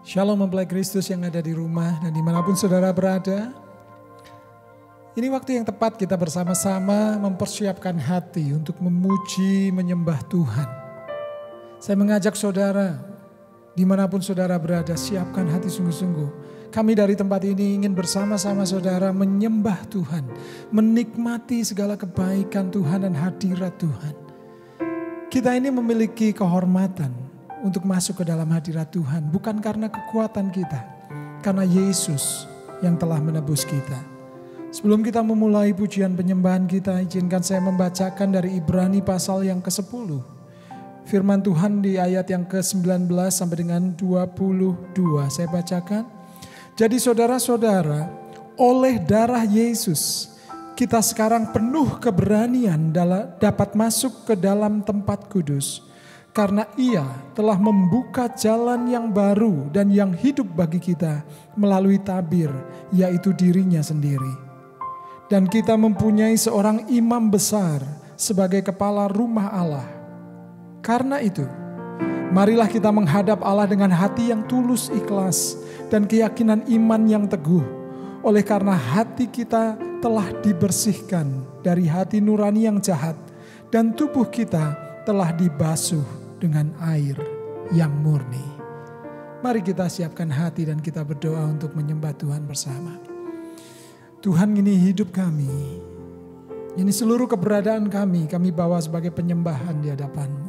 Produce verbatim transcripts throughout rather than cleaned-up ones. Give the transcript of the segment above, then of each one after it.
Shalom mempelai Kristus yang ada di rumah dan dimanapun saudara berada. Ini waktu yang tepat kita bersama-sama mempersiapkan hati untuk memuji, menyembah Tuhan. Saya mengajak saudara, dimanapun saudara berada, siapkan hati sungguh-sungguh. Kami dari tempat ini ingin bersama-sama saudara menyembah Tuhan, menikmati segala kebaikan Tuhan dan hadirat Tuhan. Kita ini memiliki kehormatan untuk masuk ke dalam hadirat Tuhan, bukan karena kekuatan kita, karena Yesus yang telah menebus kita. Sebelum kita memulai pujian penyembahan kita, izinkan saya membacakan dari Ibrani pasal yang kesepuluh. Firman Tuhan di ayat yang ke sembilan belas sampai dengan dua puluh dua. Saya bacakan. Jadi saudara-saudara, oleh darah Yesus, kita sekarang penuh keberanian dapat masuk ke dalam tempat kudus. Karena ia telah membuka jalan yang baru dan yang hidup bagi kita melalui tabir, yaitu dirinya sendiri. Dan kita mempunyai seorang imam besar sebagai kepala rumah Allah. Karena itu, marilah kita menghadap Allah dengan hati yang tulus ikhlas dan keyakinan iman yang teguh. Oleh karena hati kita telah dibersihkan dari hati nurani yang jahat dan tubuh kita telah dibasuh dengan air yang murni. Mari kita siapkan hati dan kita berdoa untuk menyembah Tuhan bersama. Tuhan, ini hidup kami. Ini seluruh keberadaan kami, kami bawa sebagai penyembahan di hadapan-Mu.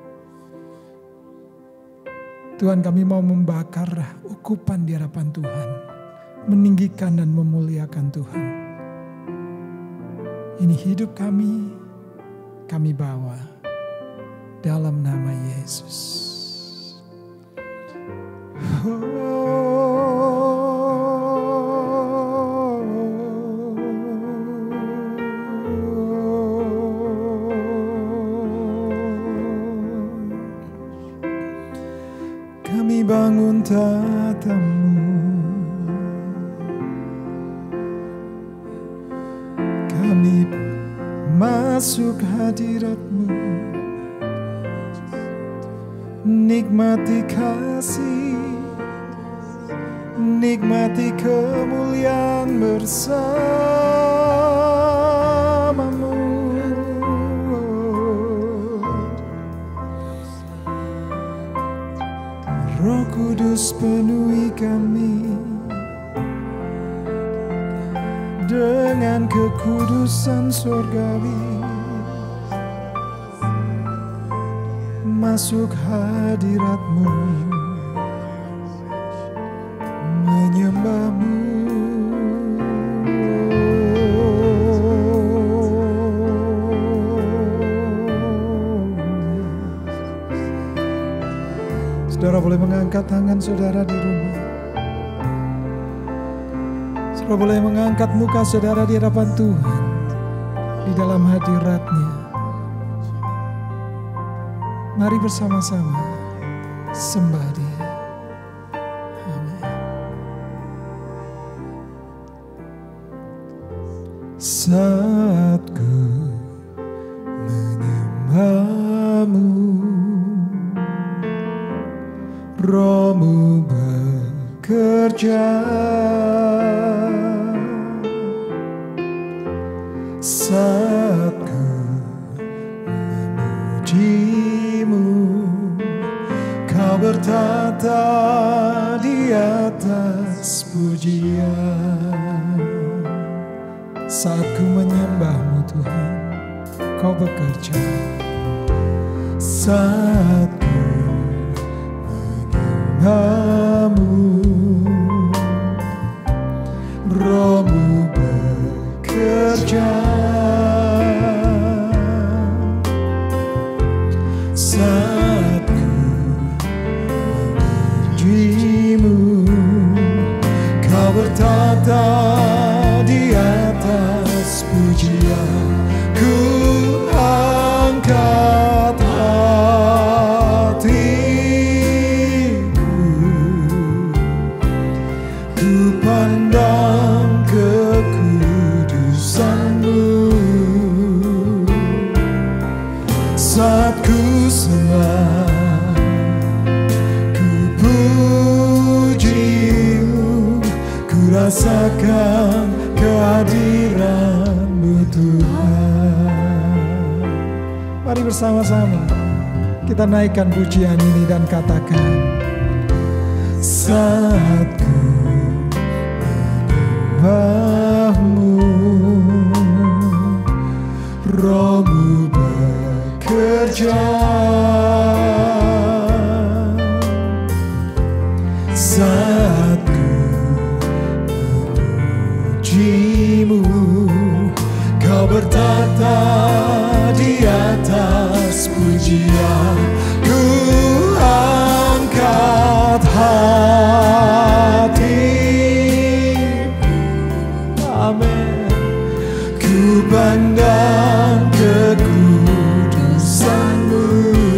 Tuhan, kami mau membakar ukupan di hadapan Tuhan. Meninggikan dan memuliakan Tuhan. Ini hidup kami, kami bawa dalam nama Yesus. Oh. Kami bangun tatamu, kami masuk hadirat-Mu. Nikmati kasih, nikmati kemuliaan bersama-Mu. Roh Kudus penuhi kami dengan kekudusan surgawi. Masuk hadirat-Mu, menyembah-Mu. Saudara boleh mengangkat tangan saudara di rumah. Saudara boleh mengangkat muka saudara di hadapan Tuhan, di dalam hadirat-Nya. Mari bersama-sama sembah Dia. Amin. Saat ku menyembah-Mu, Roh-Mu bekerja. Saat ku memuji-Mu, Kau bertata di atas pujian. Saat ku menyembah-Mu Tuhan, Kau bekerja. Saat ku menyembah-Mu, Roh-Mu bekerja. Saat ku memuji-Mu, Kau bertata di atas pujian. Ku angkat hatiku, ku pandang kekudusan-Mu. Saat ku sembah, ku puji rasakan kehadiran-Mu Tuhan. Mari bersama-sama kita naikkan pujian ini dan katakan, saat ku menyembah-Mu, Roh-Mu bekerja. Saat ku memuji-Mu, Kau bertata di atas pujian. Ku angkat hati, amin. Ku pandang kekudusan-Mu.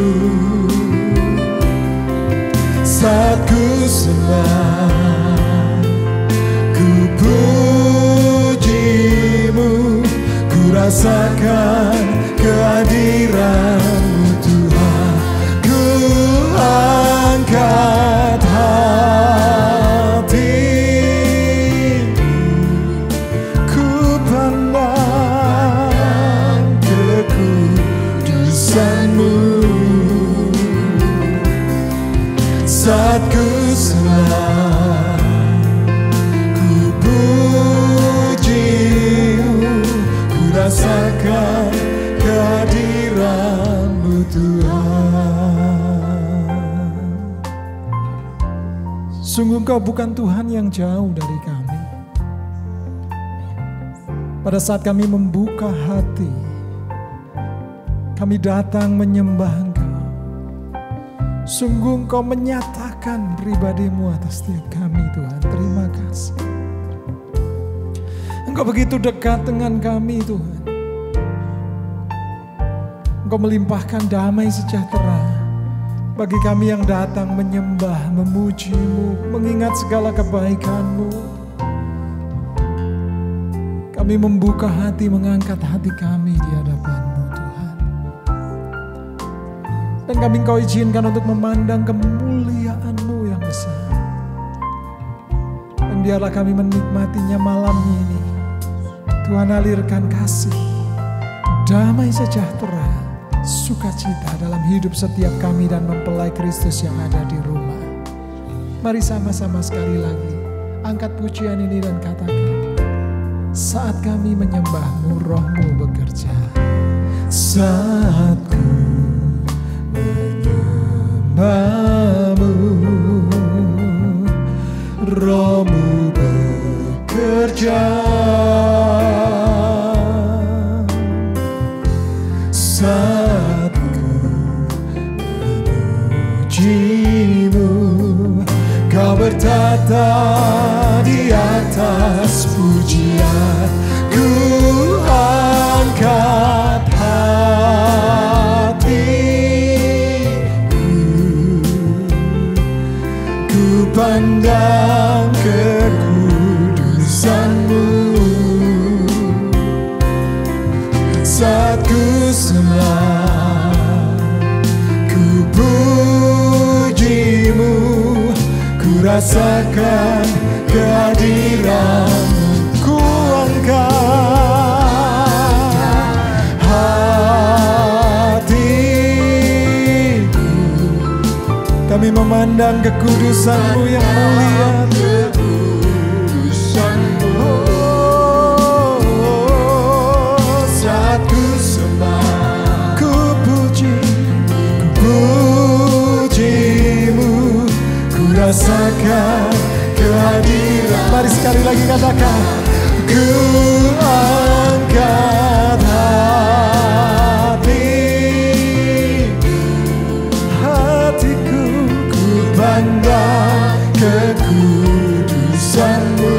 Saat ku sembah, ku puji-Mu, ku rasakan kehadiran-Mu Tuhan. Ku angkat hati, ku pandang kekudusan-Mu. Saat ku sembah, ku puji-Mu, ku rasakan kehadiran-Mu Tuhan. Sungguh Engkau bukan Tuhan yang jauh dari kami. Pada saat kami membuka hati, kami datang menyembah Engkau. Sungguh Engkau menyatakan pribadi-Mu atas setiap kami Tuhan. Terima kasih. Engkau begitu dekat dengan kami Tuhan. Engkau melimpahkan damai sejahtera bagi kami yang datang menyembah, memuji-Mu, mengingat segala kebaikan-Mu. Kami membuka hati, mengangkat hati kami di hadapan-Mu Tuhan. Dan kami Engkau izinkan untuk memandang kemuliaan-Mu yang besar. Dan biarlah kami menikmatinya malam ini. Tuhan, alirkan kasih, damai sejahtera, sukacita dalam hidup setiap kami dan mempelai Kristus yang ada di rumah. Mari sama-sama sekali lagi angkat pujian ini dan katakan, saat kami menyembah-Mu, Roh-Mu bekerja. Saat ku menyembah-Mu, Roh-Mu bekerja. Saat ku memuji-Mu, Kau bertata di atas pujian. Ku angkat hatiku, ku pandang kekudusan-Mu. Saat ku sembah, ku puji-Mu, ku rasakan kehadiran-Mu. Ku angkat hatiku, kami memandang kekudusan-Mu yang mulia. Rasakan kehadiran. Mari sekali lagi katakan, ku angkat hati, hatiku, ku pandang kekudusan-Mu.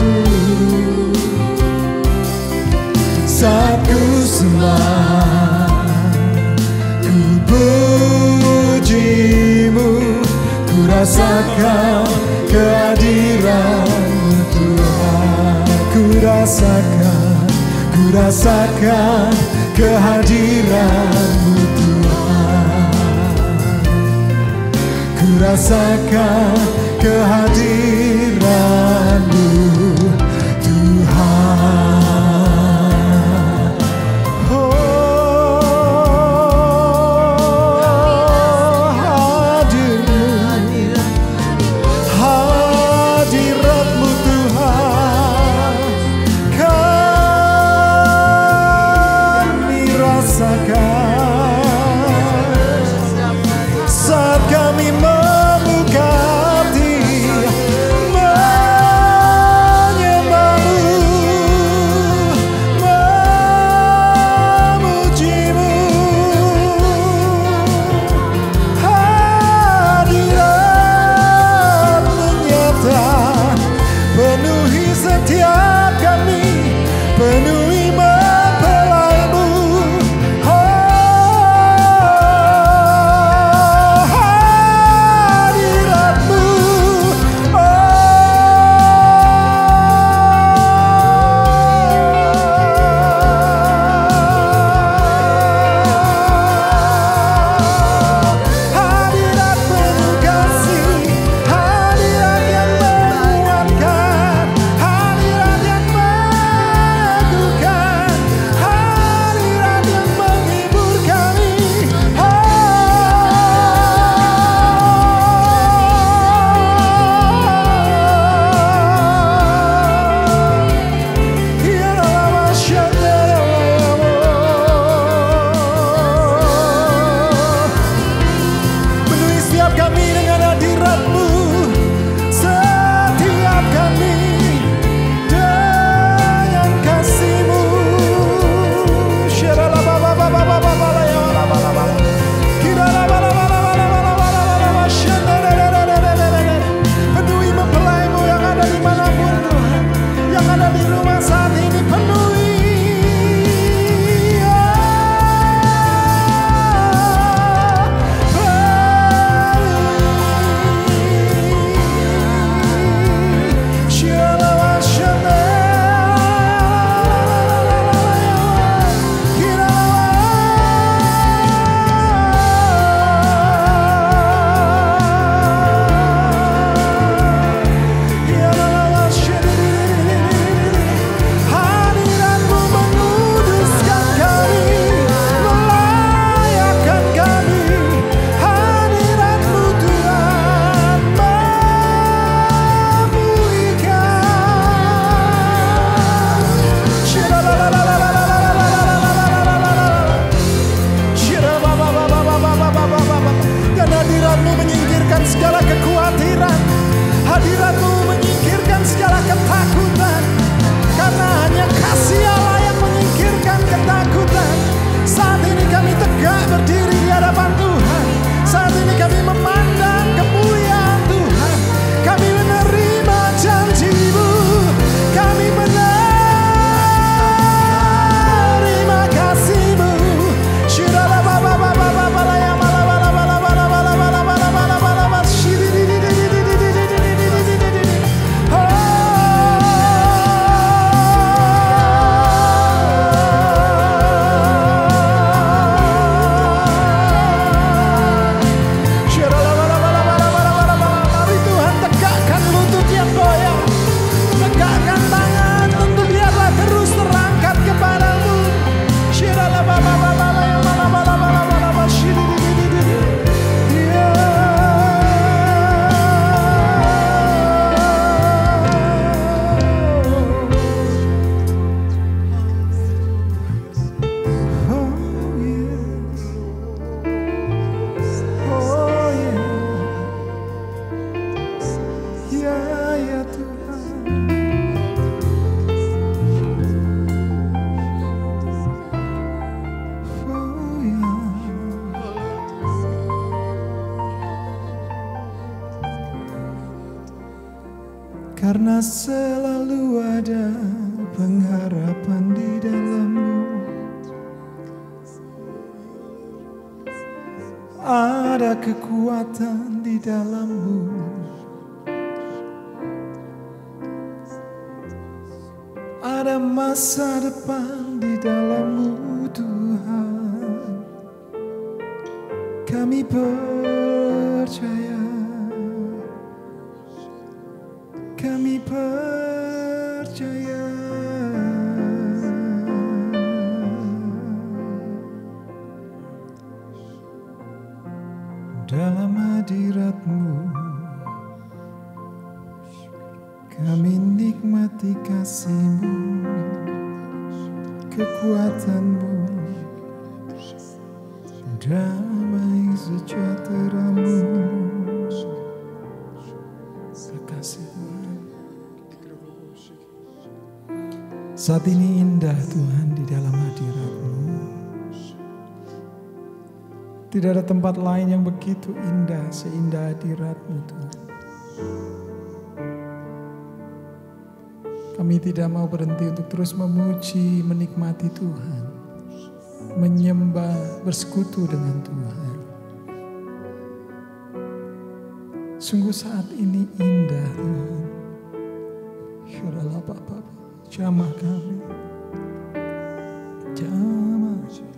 Saat ku sembah, ku puji-Mu, ku rasakan kehadiran-Mu Tuhan. Ku rasakan, ku rasakan kehadiran-Mu Tuhan. Ku rasakan kehadiran-Mu. karena selalu ada pengharapan di dalam-Mu. Ada kekuatan di dalam-Mu. Ada masa depan di dalam-Mu, Tuhan. Kami percaya, kami percaya. Dalam hadirat-Mu kami nikmati kasih-Mu, kekuatan-Mu, damai sejahtera-Mu, kekasih Tuhan. Saat ini indah Tuhan di dalam hadirat-Mu. Tidak ada tempat lain yang begitu indah seindah hadirat-Mu Tuhan. Kami tidak mau berhenti untuk terus memuji, menikmati Tuhan, menyembah, bersekutu dengan Tuhan. Sungguh saat ini indah Tuhan. Syurala Bapa, jamah kami, jamah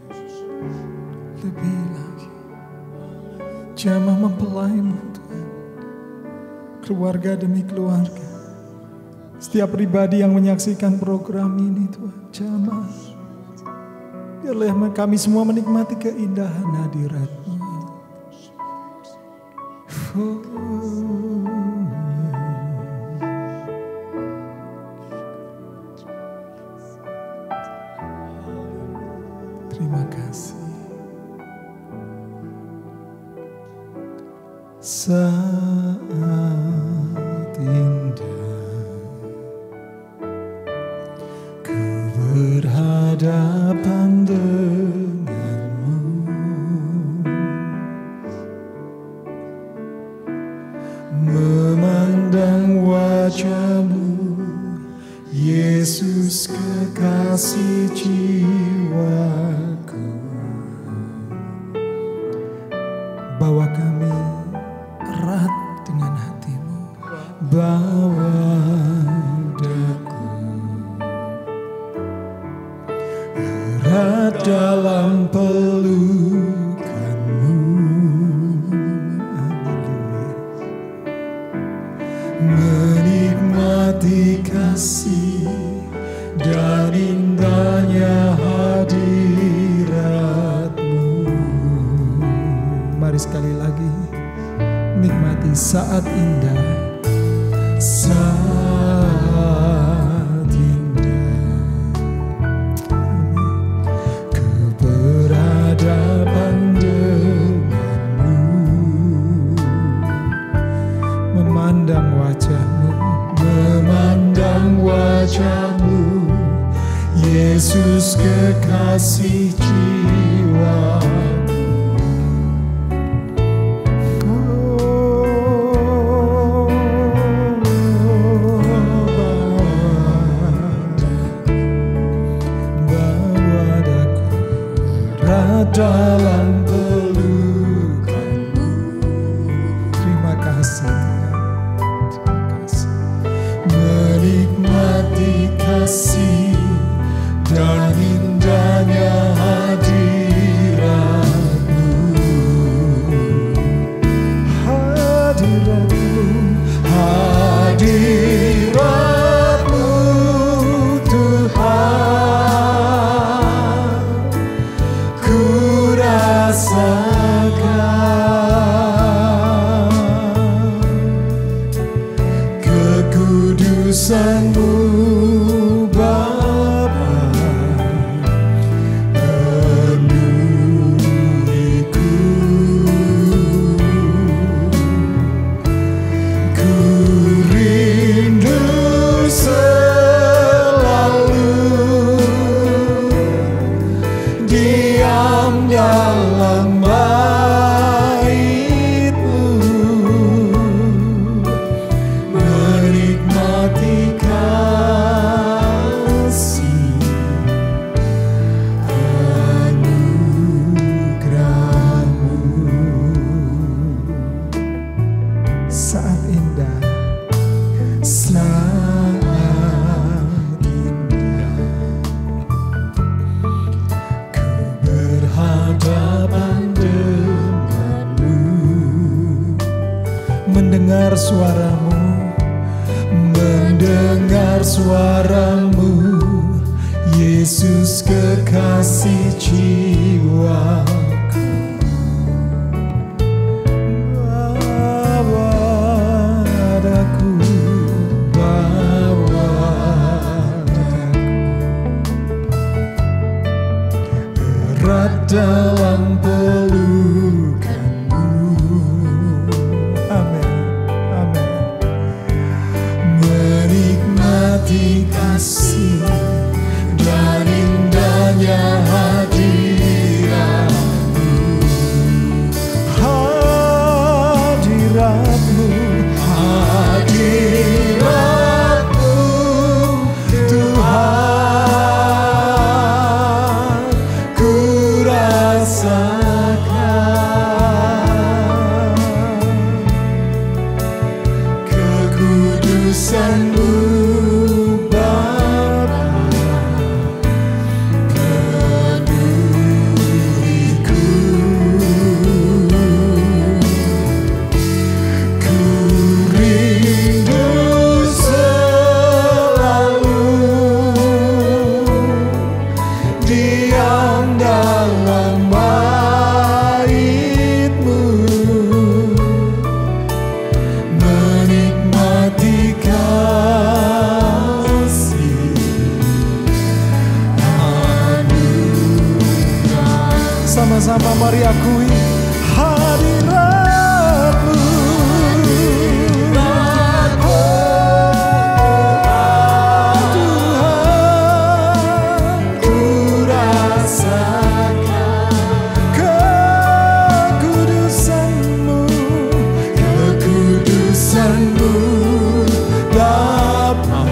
lebih lagi, jamah mempelai-Mu Tuhan, keluarga demi keluarga. Setiap pribadi yang menyaksikan program ini Tuhan, jamah. Biarlah kami semua menikmati keindahan hadirat-Mu. Oh. Terima kasih. Saat indah ku berhadapan denganmu, memandang wajah-Mu, Yesus kekasih jiwaku. Bawa kami erat dengan hati-Mu, bawa daku erat dalam pelukan-Mu. Menikmati kasih dan indahnya hadirat-Mu. Mari sekali lagi nikmati saat indah, saat indah ku berhadapan denganmu, memandang wajah-Mu, memandang wajah-Mu, Yesus kekasih jiwaku. Dalam pelukan-Mu. Terima kasih Tuhan, terima kasih. Menikmati kasih dan indahnya hadirat-Mu. Hadirat-Mu, hadirat-Mu Tuhan. mendengar suaramu, mendengar suaramu, Yesus kekasih jiwaku. Bawa daku, bawa daku, erat dalam pelukanmu. Amin, amin. Menikmati kasih dan indahnya hadiratmu, hadiratmu, hadiratmu, Tuhan, ku rasakan kekudusan-Mu. Sama-sama mari akui hadirat-Mu. Tuhan, ku rasakan kekudusan-Mu, kekudusan-Mu dapat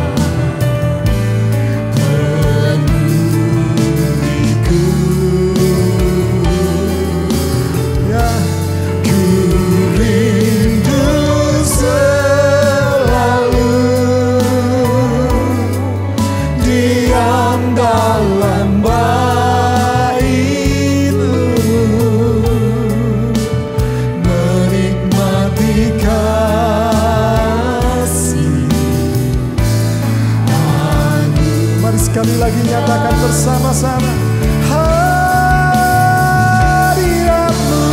sekali lagi nyatakan bersama-sama hadirat-Mu.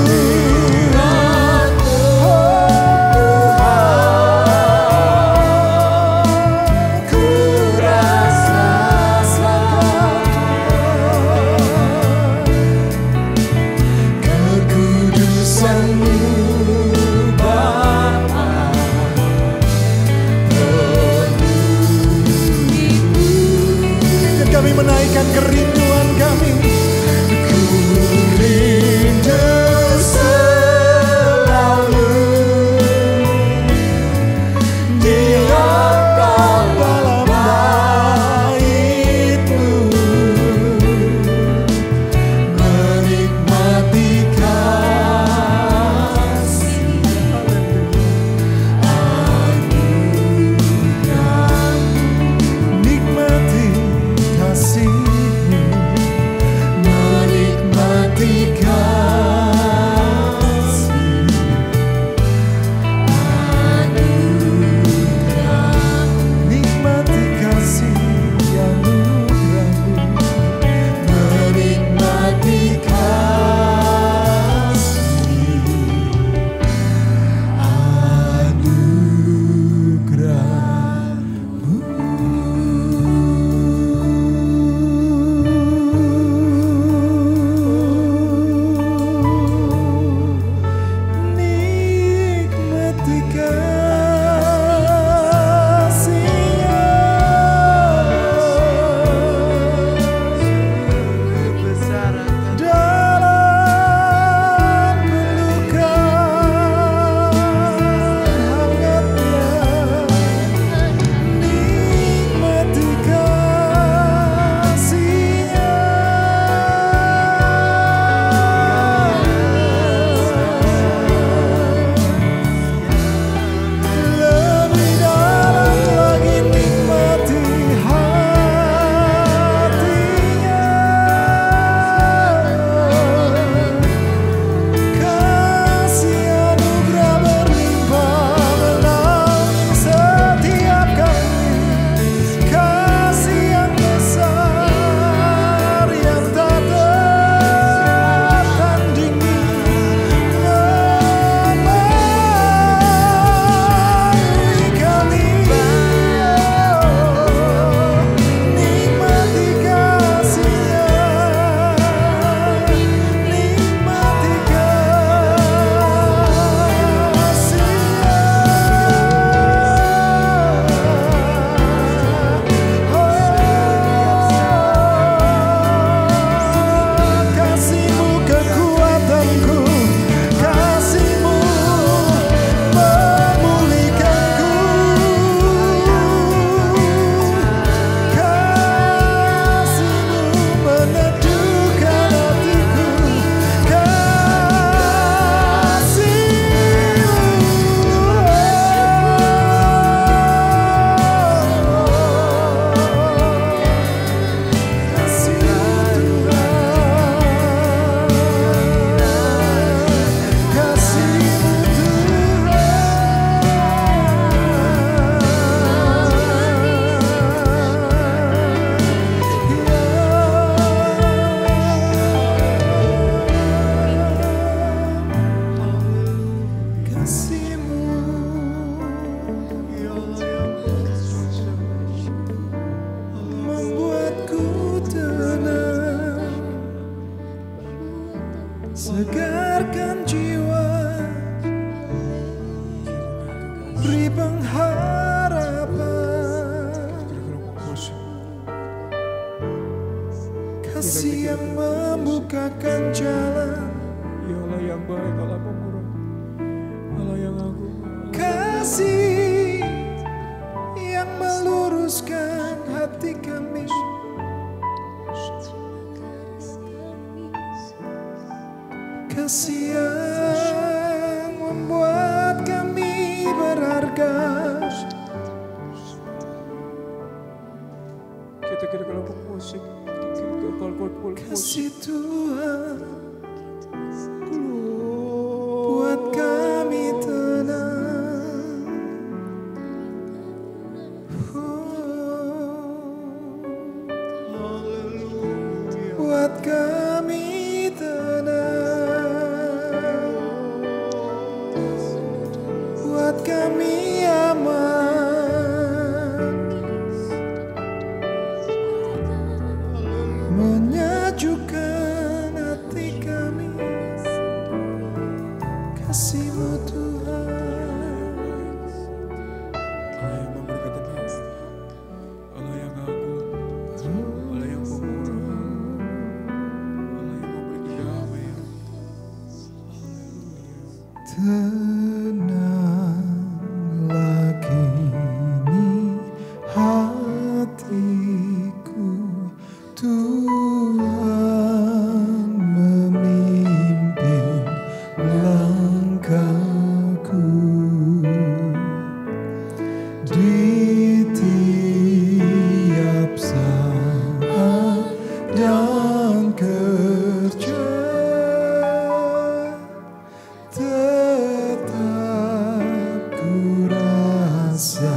Ku rasakan kekudusan-Mu Bapa. Kami menaikkan kerinduan kami. Ku rindu selalu diam dalam bait-Mu, menikmati kasih anugerah-Mu, nikmati kasih-Mu segarkan jiwa, beri pengharapan, kasih yang membukakan jalan, Ya Allah yang baik, Allah pemurah, Allah yang agung, kasih yang meluruskan hati kami, kasih yang membuat kami berharga. Kita kira kelompok musik, kita kalau Kasih Tuhan buat kami tenang. Oh, buat kami tenang, buat kami aman, menyejukkan hati kami, kasih-Mu Tuhan. Allah yang memberikan tenang, Allah yang agung, Allah yang pemurah, Allah yang memberi kedamaian. Tenanglah kini hatiku, Tuhan memimpin langkahku di tiap saat dan kerja, tetap ku rasa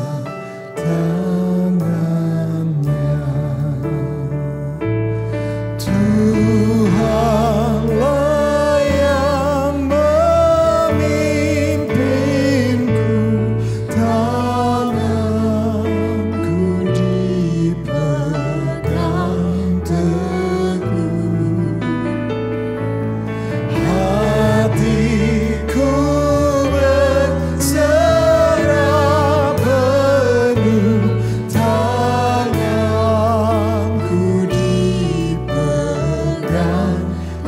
tangannya. Tuhanlah yang memimpinku, tanganku dipegang teguh, hatiku berserah penuh, tanganku dipegang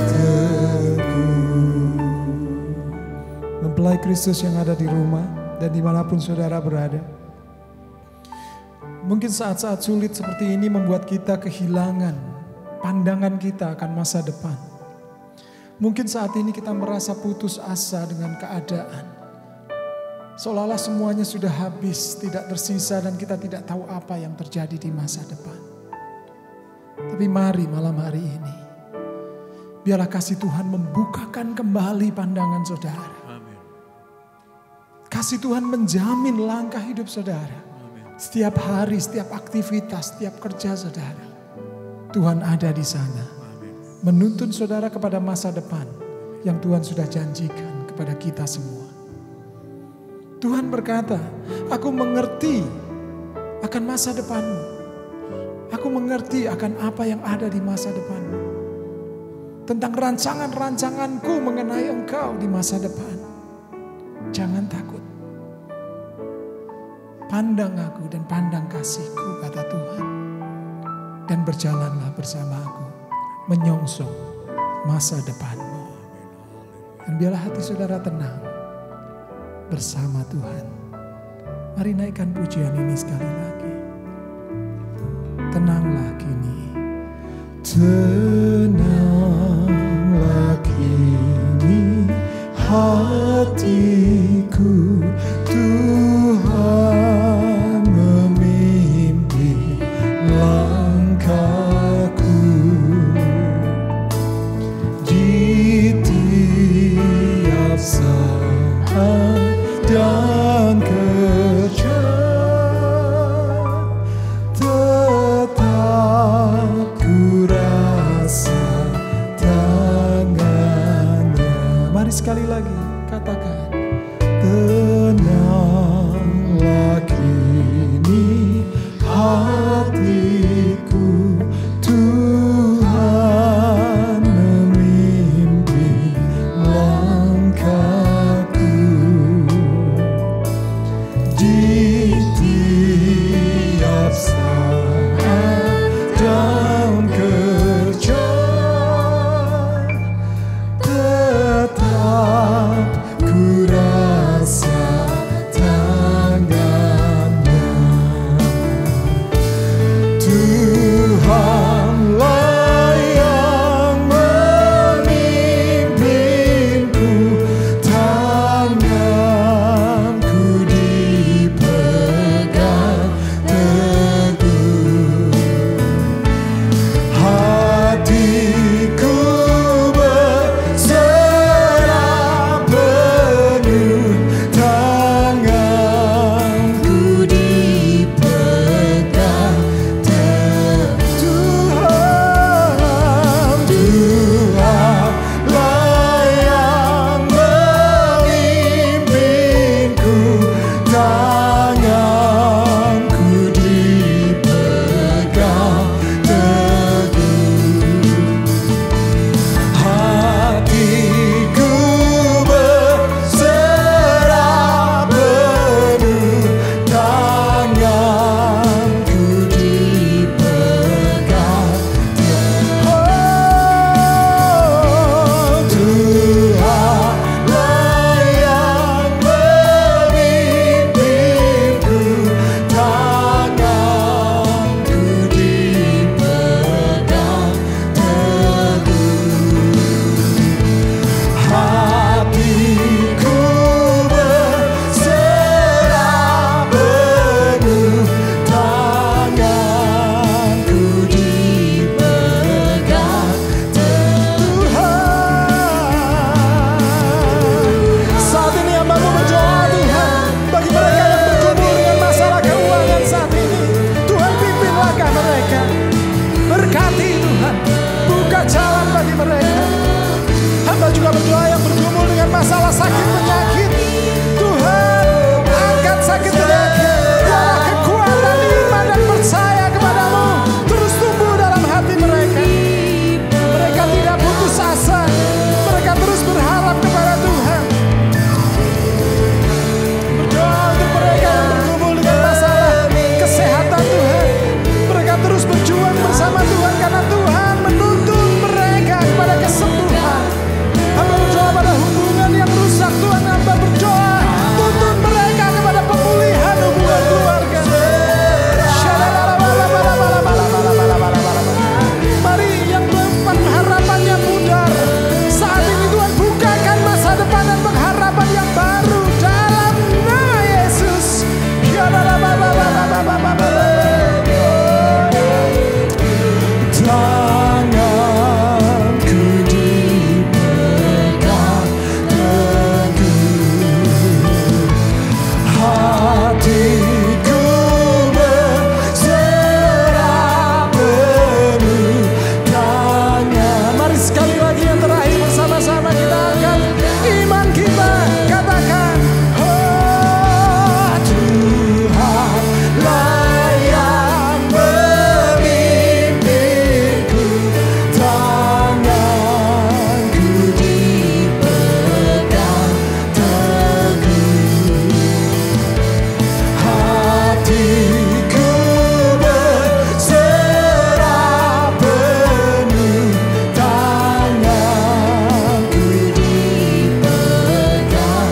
teguh. Mempelai Kristus yang ada di rumah dan dimanapun saudara berada, mungkin saat-saat sulit seperti ini membuat kita kehilangan pandangan kita akan masa depan. Mungkin saat ini kita merasa putus asa dengan keadaan, seolah-olah semuanya sudah habis, tidak tersisa, dan kita tidak tahu apa yang terjadi di masa depan. Tapi mari malam hari ini, biarlah kasih Tuhan membukakan kembali pandangan saudara. Amin. Kasih Tuhan menjamin langkah hidup saudara. Amin. Setiap hari, setiap aktivitas, setiap kerja saudara, Tuhan ada di sana, Amin. menuntun saudara kepada masa depan yang Tuhan sudah janjikan kepada kita semua. Tuhan berkata, aku mengerti akan masa depanmu. Aku mengerti akan apa yang ada di masa depanmu. Tentang rancangan-rancanganku mengenai engkau di masa depan. Jangan takut. Pandang aku dan pandang kasihku, kata Tuhan. Dan berjalanlah bersama aku, menyongsong masa depanmu. Dan biarlah hati saudara tenang bersama Tuhan. Mari naikkan pujian ini sekali lagi. Tenanglah kini, tenanglah kini hatiku, Tuhan memimpin langkahku di tiap saat dan kerja, tetap ku rasa masalah sakit penyakit. Tuhan, angkat sakit penyakit. Biarlah kekuatan iman dan percaya kepadamu terus tumbuh dalam hati mereka. Mereka tidak putus asa. Mereka terus berharap kepada Tuhan. Berdoa untuk mereka yang bergumul dengan masalah kesehatan Tuhan. Mereka terus berjuang bersama Tuhan karena Tuhan menuntun mereka kepada kesembuhan. Hamba berdoa pada hubungan yang rusak Tuhan. Hamba berdoa tuntun mereka kepada pemulihan hubungan keluarga. Mari yang pengharapannya pudar, saat ini Tuhan bukakan masa depan dan pengharapan yang baru dalam nama Yesus. Tanganku dipegang teguh, hatiku berserah penuh tangan. Mari sekali lagi yang terakhir bersama-sama kita angkat iman kita, katakan, oh Tuhanlah yang memimpinku, tanganku dipegang teguh, hatiku berserah penuh, tanganku dipegang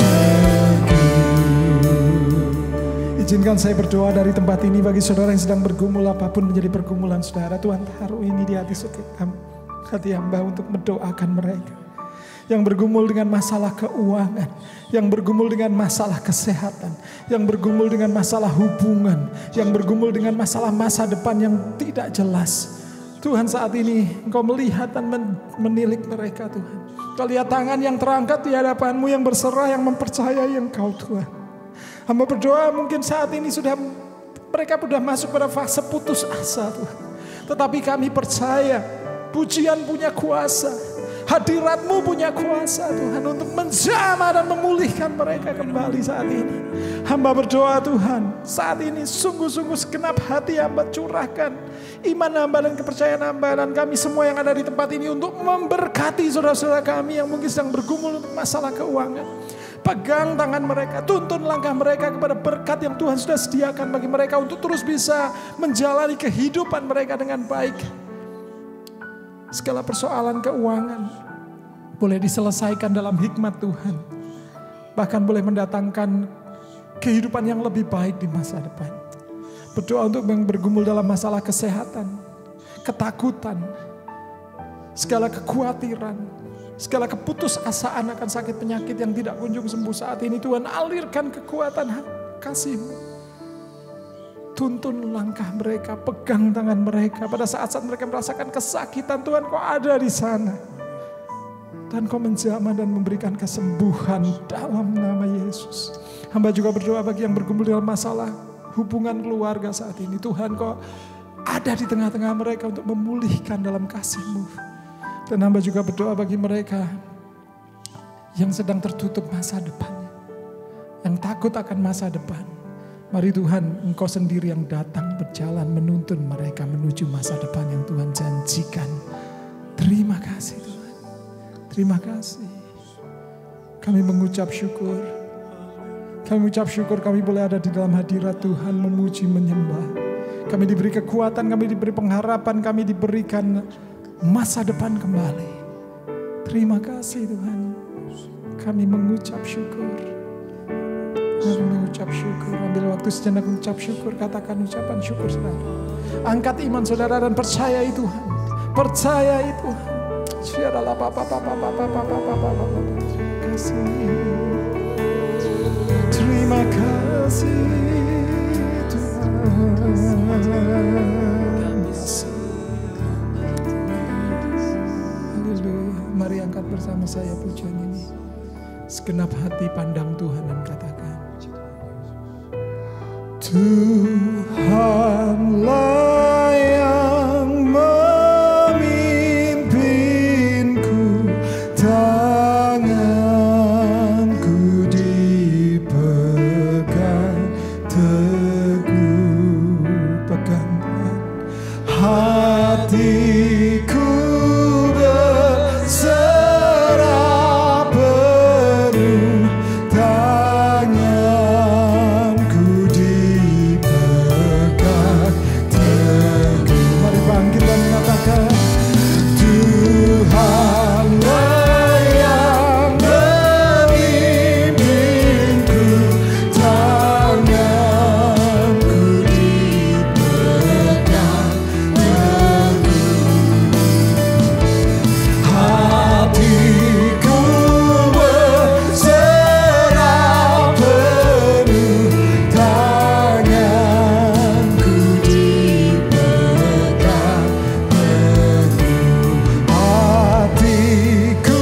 teguh. Izinkan saya berdoa dari tempat ini bagi saudara yang sedang bergumul apapun menjadi pergumulan saudara. Tuhan taruh ini di hati hati hamba untuk mendoakan mereka yang bergumul dengan masalah keuangan, yang bergumul dengan masalah kesehatan, yang bergumul dengan masalah hubungan, yang bergumul dengan masalah masa depan yang tidak jelas. Tuhan, saat ini Engkau melihat dan men- menilik mereka Tuhan. Kau lihat tangan yang terangkat di hadapan-Mu, yang berserah, yang mempercayai Engkau Tuhan. Hamba berdoa mungkin saat ini sudah mereka sudah masuk pada fase putus asa Tuhan. Tetapi kami percaya pujian punya kuasa, hadirat-Mu punya kuasa Tuhan untuk menjamah dan memulihkan mereka kembali saat ini. Hamba berdoa Tuhan, saat ini sungguh-sungguh segenap hati hamba curahkan iman hamba dan kepercayaan hamba dan kami semua yang ada di tempat ini untuk memberkati saudara-saudara kami yang mungkin sedang bergumul untuk masalah keuangan. Pegang tangan mereka, tuntun langkah mereka kepada berkat yang Tuhan sudah sediakan bagi mereka untuk terus bisa menjalani kehidupan mereka dengan baik. Segala persoalan keuangan boleh diselesaikan dalam hikmat Tuhan. Bahkan boleh mendatangkan kehidupan yang lebih baik di masa depan. Berdoa untuk yang bergumul dalam masalah kesehatan, ketakutan, segala kekhawatiran, segala keputusasaan akan sakit penyakit yang tidak kunjung sembuh saat ini. Tuhan, alirkan kekuatan kasih-Mu. Tuntun langkah mereka, pegang tangan mereka. Pada saat-saat mereka merasakan kesakitan, Tuhan Kau ada di sana. Dan Kau menjamah dan memberikan kesembuhan dalam nama Yesus. Hamba juga berdoa bagi yang bergumul dalam masalah hubungan keluarga saat ini. Tuhan Kau ada di tengah-tengah mereka untuk memulihkan dalam kasih-Mu. Dan hamba juga berdoa bagi mereka yang sedang tertutup masa depannya, yang takut akan masa depan. Mari Tuhan, Engkau sendiri yang datang berjalan menuntun mereka menuju masa depan yang Tuhan janjikan. Terima kasih Tuhan, terima kasih. Kami mengucap syukur, kami mengucap syukur kami boleh ada di dalam hadirat Tuhan, memuji, menyembah. Kami diberi kekuatan, kami diberi pengharapan, kami diberikan masa depan kembali. Terima kasih Tuhan. Kami mengucap syukur. Kami mengucap syukur. Ambil waktu sejenak mengucap syukur. Katakan ucapan syukur saudara. Angkat iman saudara dan percayai Tuhan. Percayai Tuhan. Terima kasih. Terima kasih Tuhan. Mari angkat bersama saya pujian ini. Segenap hati pandang Tuhan dan katakan, Tuhanlah yang memimpinku, tangan hatiku berserah penuh, tanganku dipegang teguh. Mari bangkit dan katakan, Tuhanlah yang memimpinku, tanganku dipegang teguh. Hatiku berserah penuh, tanganku dipegang teguh. Hatiku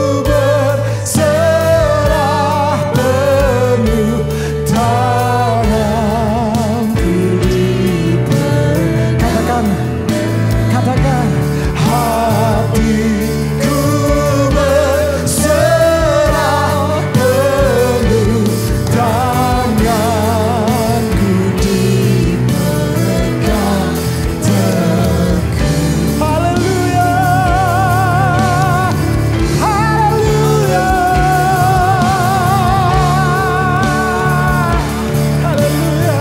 berserah penuh, tanganku dipegang. Katakan, katakan, hatiku berserah penuh, tanganku dipegang teguh. Haleluya, haleluya, haleluya.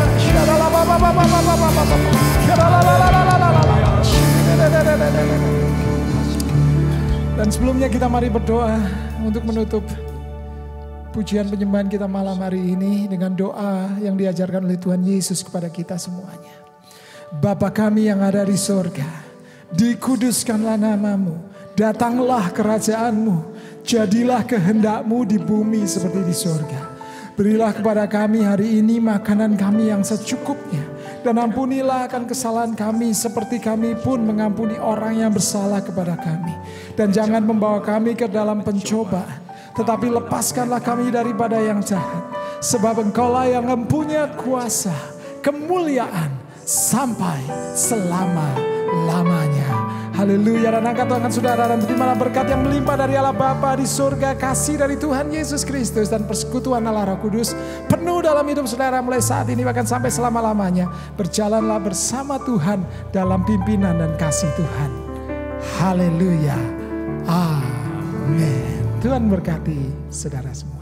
Dan sebelumnya kita mari berdoa untuk menutup pujian penyembahan kita malam hari ini dengan doa yang diajarkan oleh Tuhan Yesus kepada kita semuanya. Bapa kami yang ada di sorga, dikuduskanlah namamu, datanglah kerajaanmu, jadilah kehendakmu di bumi seperti di sorga. Berilah kepada kami hari ini makanan kami yang secukupnya, dan ampunilah akan kesalahan kami seperti kami pun mengampuni orang yang bersalah kepada kami. Dan jangan membawa kami ke dalam pencobaan, tetapi lepaskanlah kami daripada yang jahat. Sebab Engkaulah yang mempunyai kuasa, kemuliaan sampai selama-lamanya. Haleluya. Dan angkat tangan saudara dan terimalah berkat yang melimpah dari Allah Bapa di surga, kasih dari Tuhan Yesus Kristus, dan persekutuan Allah Roh Kudus penuh dalam hidup saudara mulai saat ini bahkan sampai selama-lamanya. Berjalanlah bersama Tuhan dalam pimpinan dan kasih Tuhan. Haleluya. Amin. Tuhan berkati saudara semua.